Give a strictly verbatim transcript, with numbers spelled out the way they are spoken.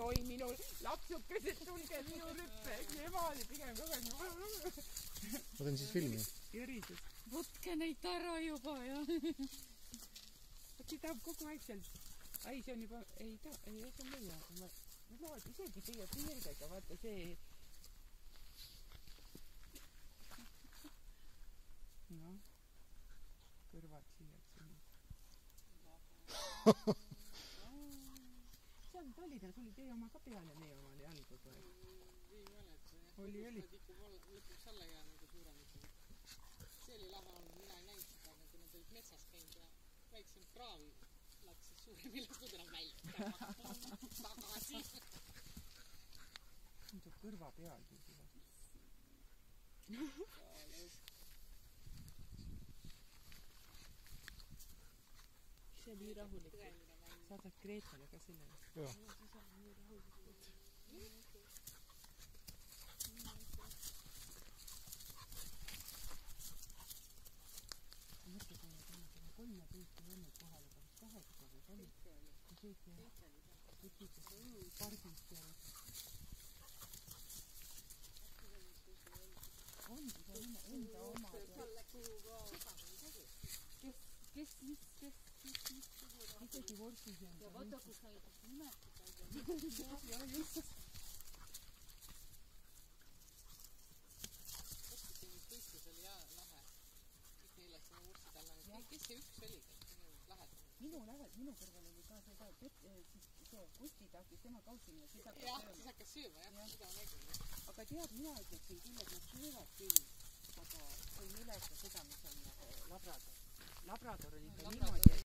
oi minu lapsukesed, tulge minu rüppe. Ema oli pigem kogu aeg. Ma teen siis filmi. Jõrises. Võtke neid ära juba, jah. Äkki tahab kogu aeg seal. Ai, see on juba... Ei, ta... Ei, see on meie. Ma lood isegi teie piirdega. Vaata see... No. Kõrvad siia. See on Tallinnas. Oli teie oma ka peale meie oma oli all kogu aeg. Ei mäleta. Oli, oli. Lõpuks alla jää nagu suuremaks. See oli lahe olnud. Mina ei näinud seda, kui nad olid metsas käinud ja väiksem kraavi läks siis suurem ja lõpud enam välja. Tagasi. See on kõrva peal. See oli rahulik. Saadad Greetale ka selle? Joo. Mõtlesin, et enne seda kolme tüüpi olnud kohale, kas kaheksa või kolm. Ja kõik ja võtid pargist ja ongi see enda oma. Kes, mis, kes, mis, mis, isegi vorsis on. Ja vaata, kui sa juba nimetada. Ja just. Võistlus oli jah lahe. Kõik neilaks oma vorsid alla. Kes see üks oli? Minu lähed, minu kõrval oli ka see ka, siis see Kusti tahtis tema kausimine, siis hakkas sööma. Jah, siis hakkas sööma, jah, seda on nägin. Aga tead, mina ütleksin küll, et nad söövad küll, aga ei mäleta seda, mis on Labrador. Labrador oli ikka niimoodi,